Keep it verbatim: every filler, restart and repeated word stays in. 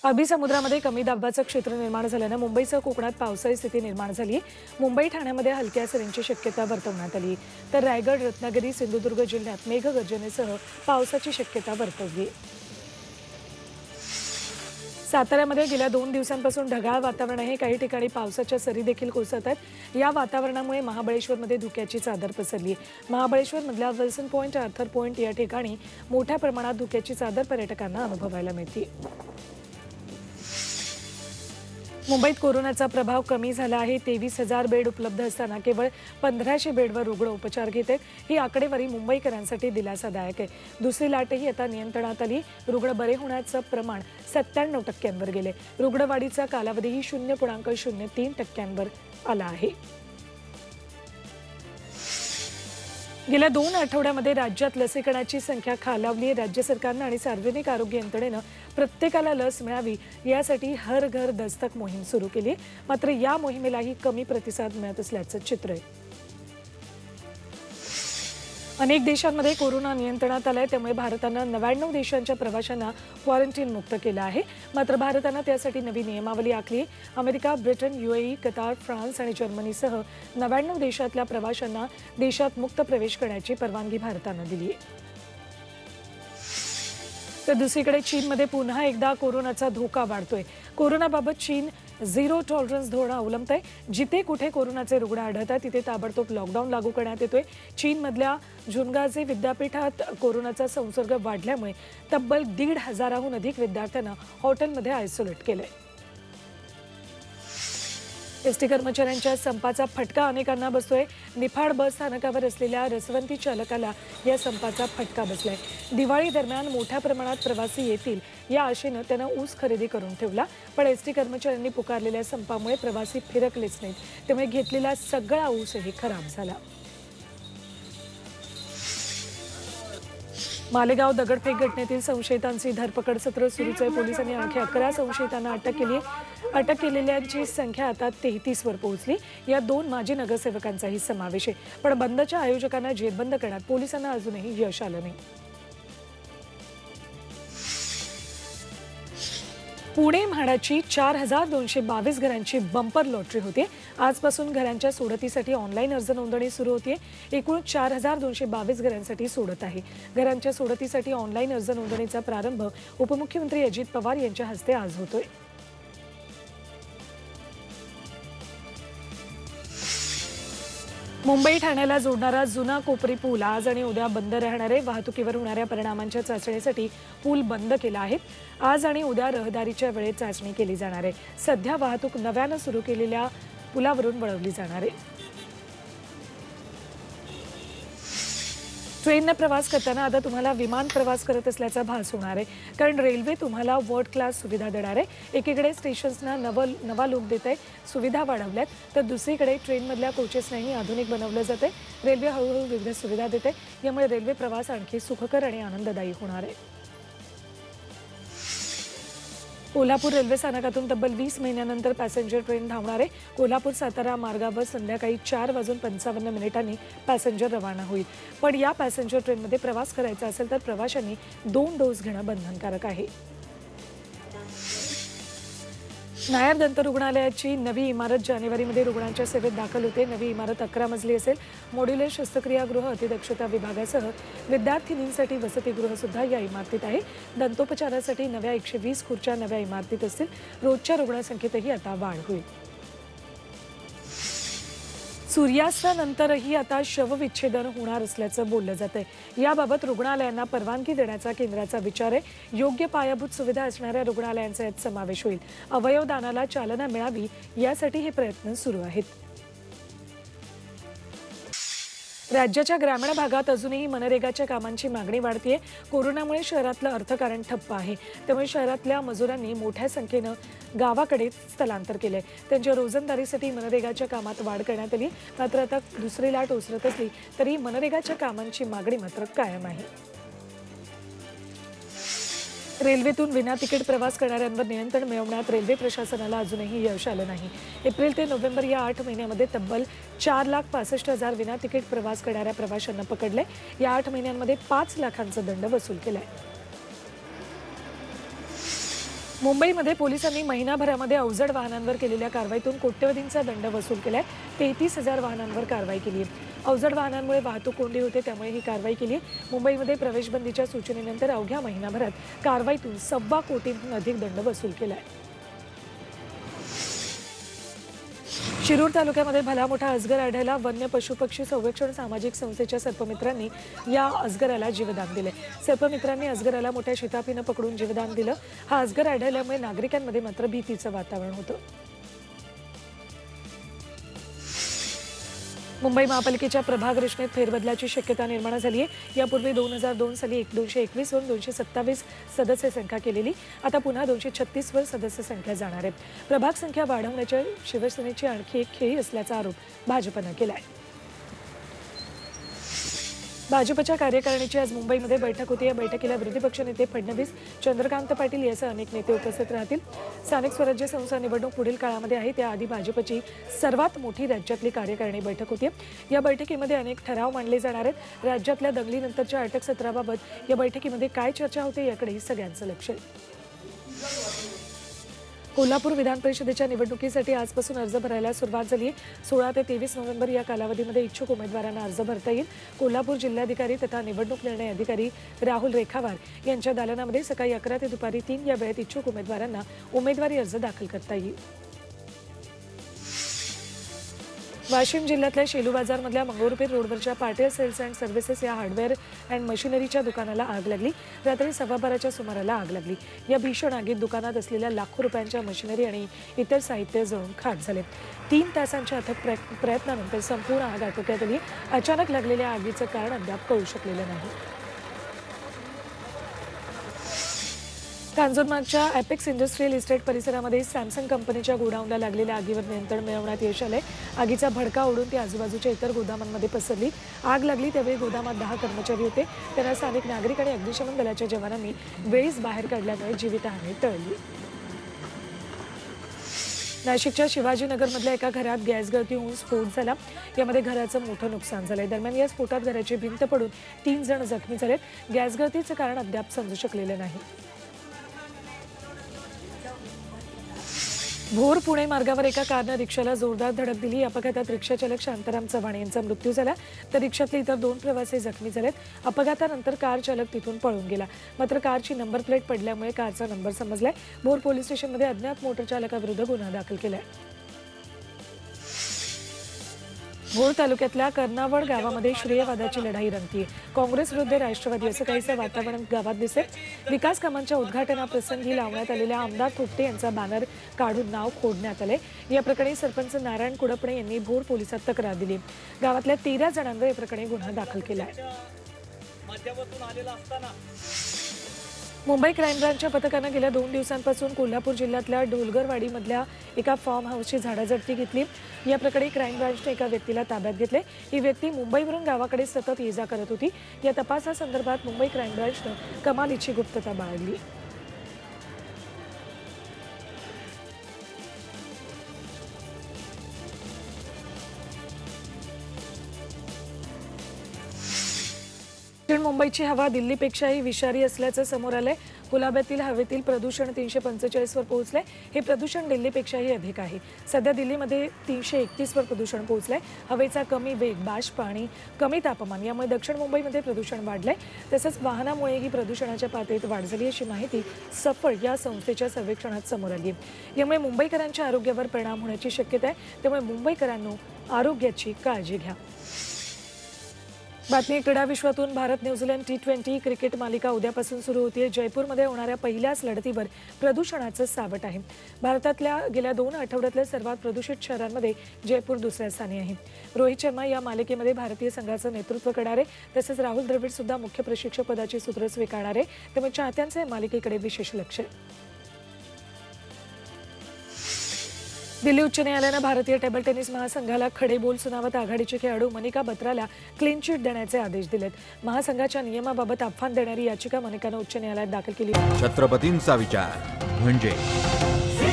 अरबी समुद्रामध्ये कमी दाबाचं क्षेत्र निर्माण झाल्यानं मुंबईसह कोकणात पावसाळी स्थिती निर्माण झाली। मुंबई ठाण्यामध्ये हलक्या सरींची शक्यता वर्तवण्यात आली, तर रायगड, रत्नागिरी, सिंधुदुर्ग जिल्ह्यात मेघगर्जनेसह पावसाची शक्यता वर्तवली। साताऱ्यामध्ये गेल्या दोन दिवसांपासून ढगाळ वातावरण आहे। काही ठिकाणी पावसाच्या सरी देखील कोसळत आहेत। या वातावरणामुळे महाबळेश्वरमध्ये धुक्याची चादर पसरली। महाबळेश्वरमधल्या विल्सन पॉइंट, आर्थर पॉइंट या ठिकाणी मोठ्या प्रमाणात धुक्याची चादर पर्यटकांना अनुभवायला मिळते। मुंबईत कोरोनाचा प्रभाव कमी झाला आहे। तेवीस हजार बेड उपलब्ध असताना केवळ पंधराशे बेडवर रुग्ण उपचार घेत आहेत। ही आकडेवारी मुंबईकरांसाठी दिलासादायक आहे। दुसरी लाटही आता नियंत्रणात आली। रुग्ण बरे होण्याचं प्रमाण सत्त्याण्णव टक्क्यांवर गेले। रुग्णवाढीचा कालावधीही शून्य पूर्णांक शून्य तीन टक्क्यांवर आला आहे। गेल्या दोन आठवड्यामध्ये राज्यात लसीकरणाची संख्या खालावली आहे। राज्य सरकारनं आणि सार्वजनिक आरोग्य यंत्रणेनं प्रत्येकाला लस मिळावी यासाठी हर घर दस्तक मोहीम सुरू केली आहे। मात्र या मोहिमेलाही कमी प्रतिसाद मिळत असल्याचं चित्र आहे। अनेक देशांमध्ये कोरोना नियंत्रणात आलाय, त्यामुळे भारतानं नव्याण्णव देशांच्या प्रवाशांना क्वारंटाईन मुक्त केलं आहे। मात्र भारतानं त्यासाठी नवी नियमावली आखली आहे। America, Britain, UAE, Qatar, France आणि जर्मनीसह नव्याण्णव देशातल्या प्रवाशांना देशात मुक्त प्रवेश करण्याची परवानगी भारतानं दिली आहे। तर दुसरीकडे चीनमध्ये पुन्हा एकदा कोरोनाचा धोका वाढतोय। कोरोनाबाबत चीन झिरो टॉलरन्स धोरण अवलंबत आहे। जिथे कुठे कोरोनाचे रुग्ण आढळतात तिथे ताबडतोब लॉकडाऊन लागू करण्यात येतोय। चीनमधल्या झुनगाजे विद्यापीठात कोरोनाचा संसर्ग वाढल्यामुळे तब्बल दीड हजाराहून अधिक विद्यार्थ्यांना हॉटेलमध्ये आयसोलेट केलंय। एसटी कर्मचाऱ्यांच्या संपाचा फटका अनेकांना बसतोय। निफाड बस स्थानकावर असलेल्या रसवंती चालकाला या संपाचा फटका बसलाय। दिवाळी दरम्यान मोठ्या प्रमाणात प्रवासी येतील या आशेनं त्यानं ऊस खरेदी करून ठेवला, पण एसटी कर्मचाऱ्यांनी पुकारलेल्या संपामुळे प्रवासी फिरकलेच नाहीत, त्यामुळे घेतलेला सगळा ऊसही खराब झाला। मालेगाव दगडफेक घटनेतील संशयितांची धरपकड सत्र सुरूच आहे। पोलिसांनी आणखी अकरा संशयितांना अटक केली आहे। अटक केलेल्यांची संख्या आता तेहतीस वर पोहोचली। या दोन माजी नगरसेवकांचाही समावेश आहे। पण बंदच्या आयोजकांना जेरबंद करण्यात पोलिसांना अजूनही यश आलं नाही। पुणे म्हाडाची चार हजार दोनशे बावीस घरांची बंपर लॉटरी होते। आजपासून घरांच्या सोडतीसाठी ऑनलाईन अर्ज नोंदणी सुरू होते। एकूण चार हजार दोनशे बावीस घरांसाठी सोडत आहे। घरांच्या सोडतीसाठी ऑनलाईन अर्ज नोंदणीचा प्रारंभ उपमुख्यमंत्री अजित पवार यांच्या हस्ते आज होतोय। मुंबई ठाण्याला जोडणारा जुना कोपरी पूल आज आणि उद्या बंद राहणार आहे। वाहतुकीवर होणाऱ्या परिणामांच्या चाचणीसाठी पूल बंद केला आहे। आज आणि उद्या रहदारीच्या वेळेत चाचणी केली जाणार आहे। सध्या वाहतूक नव्यानं सुरू केलेल्या पुलावरून वळवली जाणार आहे। ट्रेनने प्रवास करताना आता तुम्हाला विमान प्रवास करत असल्याचा भास होणार आहे, कारण रेल्वे तुम्हाला वर्ल्ड क्लास सुविधा देणार आहे। एकीकडे स्टेशन्सना नवं नवा लुक देत आहे, सुविधा वाढवल्यात, तर दुसरीकडे ट्रेनमधल्या कोचेसनाही आधुनिक बनवलं जाते। रेल्वे हळूहळू विविध सुविधा देते, यामुळे रेल्वे प्रवास आणखी सुखकर आणि आनंददायी होणार आहे। कोल्हापूर रेल्वे स्थानकातून तब्बल वीस महिन्यानंतर पॅसेंजर ट्रेन धावणार आहे। कोल्हापूर सातारा मार्गावर संध्याकाळी चार वाजून पंचावन्न मिनिटांनी पॅसेंजर रवाना होईल। पण या पॅसेंजर ट्रेनमध्ये प्रवास करायचा असेल तर प्रवाशांनी दोन डोस घेणं बंधनकारक आहे। नायर दंत रुग्णालयाची नवी इमारत जानेवारीमध्ये रुग्णांच्या सेवेत दाखल होते। नवी इमारत अकरा मजली असेल। मॉड्युलर शस्त्रक्रियागृह, अतिदक्षता विभागासह विद्यार्थिनींसाठी वसतिगृह सुद्धा या इमारतीत आहे। दंतोपचारासाठी नव्या एकशे वीस खुर्च्या नव्या इमारतीत असतील। रोजच्या रुग्णसंख्येतही आता वाढ होईल। सूर्यास्तानंतरही आता शवविच्छेदन होणार असल्याचं बोललं जात आहे। याबाबत रुग्णालयांना परवानगी देण्याचा केंद्राचा विचार आहे। योग्य पायाभूत सुविधा असणाऱ्या रुग्णालयांचा यात समावेश होईल। अवयवदानाला चालना मिळावी यासाठी हे प्रयत्न सुरू आहेत। राज्याच्या ग्रामीण भागात अजूनही मनरेगाच्या कामांची मागणी वाढतेय। कोरोनामुळे शहरातलं अर्थकारण ठप्प आहे, त्यामुळे शहरातल्या मजुरांनी मोठ्या संख्येनं गावाकडे स्थलांतर केलंय। त्यांच्या रोजंदारीसाठी मनरेगाच्या कामात वाढ करण्यात आली। मात्र आता दुसरी लाट ओसरत असली तरी मनरेगाच्या कामांची मागणी मात्र कायम आहे। रेल्वेतून विना तिकीट प्रवास करणाऱ्यांवर नियंत्रण मिळवण्यात रेल्वे प्रशासनाला अजूनही यश आलं नाही। एप्रिल ते नोव्हेंबर या आठ महिन्यामध्ये तब्बल चार लाख पासष्ट हजार विना तिकीट प्रवास करणाऱ्या प्रवाशांना पकडले। या आठ महिन्यांमध्ये पाच लाखांचा दंड वसूल केलाय। मुंबईमध्ये पोलिसांनी महिनाभरामध्ये अवजड वाहनांवर केलेल्या कारवाईतून कोट्यवधींचा दंड वसूल केलाय। तेहतीस हजार वाहनांवर कारवाई केली आहे। अवजड वाहनांमुळे वाहतूक कोंडी होते, त्यामुळे ही कारवाई केली आहे। मुंबईमध्ये प्रवेशबंदीच्या सूचनेनंतर अवघ्या महिनाभरात कारवाईतून सव्वा कोटींहून अधिक दंड वसूल केलाय। शिरूर तालुक्यामध्ये भला मोठा अजगर आढळला। वन्य पशुपक्षी संरक्षण सामाजिक संस्थेच्या सर्पमित्रांनी या अजगराला जीवदान दिले। सर्पमित्रांनी अजगराला मोठ्या शिताफीनं पकडून जीवदान दिलं। हा अजगर आढळल्यामुळे नागरिकांमध्ये मात्र भीतीचं वातावरण होतं। मुंबई महापालिकेच्या प्रभाग रचनेत फेरबदलाची शक्यता निर्माण झाली आहे। यापूर्वी दोन हजार दोन साली एक दोनशे एकवीस वरून दोनशे सत्तावीस सदस्य संख्या केलेली, आता पुन्हा दोनशे छत्तीस वर सदस्य संख्या जाणार आहे। प्रभाग संख्या वाढवण्याच्या शिवसेनेची आणखी एक खेळी असल्याचा आरोप भाजपनं केलाय। भाजपच्या कार्यकारिणीची आज मुंबईमध्ये बैठक होती। या बैठकीला विरोधी पक्षनेते फडणवीस, चंद्रकांत पाटील यासह अनेक नेते उपस्थित राहतील। स्थानिक स्वराज्य संस्था निवडणूक पुढील काळामध्ये आहे, त्याआधी भाजपची सर्वात मोठी राज्यातली कार्यकारिणी बैठक होती। या बैठकीमध्ये अनेक ठराव मांडले जाणार आहेत। राज्यातल्या दंगलीनंतरच्या अटकसत्राबाबत या बैठकीमध्ये काय चर्चा होते याकडे सगळ्यांचं लक्ष आहे। कोल्हापूर विधान परिषदेच्या निवडणुकीसाठी आजपासून अर्ज भरायला सुरुवात झाली आहे। सोळा ते तेवीस नोव्हेंबर या कालावधीमध्ये इच्छुक उमेदवारांना अर्ज भरता येईल। कोल्हापूर जिल्हाधिकारी तथा निवडणूक निर्णय अधिकारी राहुल रेखावार यांच्या दालनामध्ये सकाळी अकरा ते दुपारी तीन या वेळेत इच्छुक उमेदवारांना उमेदवारी अर्ज दाखल करता येईल। वाशिम जिल्ह्यातल्या शेलू बाजारमधल्या मंगरुळपीर रोडवरच्या पाटील सेल्स अँड सर्व्हिसेस या हार्डवेअर अँड मशिनरीच्या दुकानाला आग लागली। रात्री सव्वा बाराच्या सुमाराला आग लागली। या भीषण आगीत दुकानात असलेल्या लाखो रुपयांच्या मशिनरी आणि इतर साहित्य जळून खाक झाले। तीन तासांच्या अथक प्रयत्नानंतर संपूर्ण आग आटोक्यात आली। अचानक लागलेल्या आगीचं कारण अद्याप कळू शकलेलं नाही। कांजूरमार्गच्या एपेक्स इंडस्ट्रियल इस्टेट परिसरामध्ये सॅमसंग कंपनीच्या गोडाऊनला लागलेल्या आगीवर नियंत्रण मिळवण्यात यश आले। आगीचा भडका उडून ती आजूबाजूच्या इतर गोदामांमध्ये पसरली। आग लागली त्यावेळी गोदामात दहा कर्मचारी होते, त्यांना स्थानिक नागरिक आणि अग्निशमन दलाच्या जवानांनी वेळीच बाहेर काढल्यामुळे जीवितहानी टळली। नाशिकच्या शिवाजीनगरमधल्या एका घरात गॅस गळती होऊन स्फोट झाला। यामध्ये घराचं मोठं नुकसान झालंय। दरम्यान या स्फोटात घराची भिंत पडून तीन जण जखमी झालेत। गॅस गळतीचं कारण अद्याप समजू शकलेलं नाही। भोर पुणे मार्गावर एका कारनं रिक्षाला जोरदार धडक दिली। या अपघातात रिक्षा चालक शांताराम चव्हाण यांचा मृत्यू झाला, तर रिक्षातले इतर दोन प्रवासी जखमी झालेत। अपघातानंतर कार चालक तिथून पळून गेला, मात्र कारची नंबर प्लेट पडल्यामुळे कारचा नंबर समजलाय। भोर पोलीस स्टेशनमध्ये अज्ञात मोटर चालकाविरुद्ध गुन्हा दाखल केलाय। भोर तालुक्यातल्या कर्नावड गावामध्ये श्रेयवादाची लढाई रंगतीये। काँग्रेस विरुद्ध राष्ट्रवादी असं काहीसं वातावरण गावात दिसते। विकास कामांच्या उद्घाटनाप्रसंगी लावण्यात आलेल्या आमदार थोपटे यांचा बॅनर काढून नाव खोडण्यात आले। या प्रकरणी सरपंच नारायण कुडपणे यांनी भोर पोलिसात तक्रार दिली। गावातल्या तेरा जणांवर या प्रकरणी गुन्हा दाखल केलाय। मुंबई क्राईम ब्रांचच्या पथकानं गेल्या दोन दिवसांपासून कोल्हापूर जिल्ह्यातल्या ढोलगरवाडीमधल्या एका फार्म हाऊसची झाडाझडती घेतली। या प्रकरणी क्राईम ब्रांचने एका व्यक्तीला ताब्यात घेतले। ही व्यक्ती मुंबईवरून गावाकडे सतत ये जा करत होती। या तपासासंदर्भात मुंबई क्राईम ब्रांचनं कमालीची गुप्तता बाळगली। दक्षिण मुंबईची हवा दिल्लीपेक्षाही विषारी असल्याचं समोर आलंय। कुलाब्यातील हवेतील प्रदूषण तीनशे पंचेचाळीस वर पोहोचलंय। हे प्रदूषण दिल्लीपेक्षाही अधिक आहे। सध्या दिल्लीमध्ये तीनशे एकतीस वर प्रदूषण पोहोचलंय। हवेचा कमी वेग, बाष्प आणि कमी तापमान यामुळे दक्षिण मुंबईमध्ये प्रदूषण वाढलंय। तसंच वाहनामुळेही ही प्रदूषणाच्या पातळीत वाढ झाली, अशी माहिती सफळ या संस्थेच्या सर्वेक्षणात समोर आली आहे। यामुळे मुंबईकरांच्या आरोग्यावर परिणाम होण्याची शक्यता आहे, त्यामुळे मुंबईकरांनो आरोग्याची काळजी घ्या। बातमी क्रीडा विश्वातून Bharat New Zealand T twenty cricket मालिका उद्यापासून सुरू होतीये। जयपूरमध्ये होणाऱ्या पहिल्याच लढतीवर प्रदूषणाचं सावट आहे। भारतातल्या गेल्या दोन आठवड्यातल्या सर्वात प्रदूषित शहरांमध्ये जयपूर दुसऱ्या स्थानी आहे। रोहित शर्मा या मालिकेमध्ये भारतीय संघाचं नेतृत्व करणार आहे, तसंच राहुल द्रविड सुद्धा मुख्य प्रशिक्षक पदाची सूत्र स्वीकारणार आहे, त्यामुळे चाहत्यांचं या मालिकेकडे विशेष लक्ष आहे। दिल्ली उच्च न्यायालयानं भारतीय टेबल टेनिस महासंघाला खडे बोल सुनावत आघाडीचे खेळाडू मनिका बत्राला क्लीन चिट देण्याचे आदेश दिलेत। महासंघाच्या नियमाबाबत अफवा देणारी याचिका मनिकानं उच्च न्यायालयात दाखल केली। छत्रपतींचा विचार म्हणजे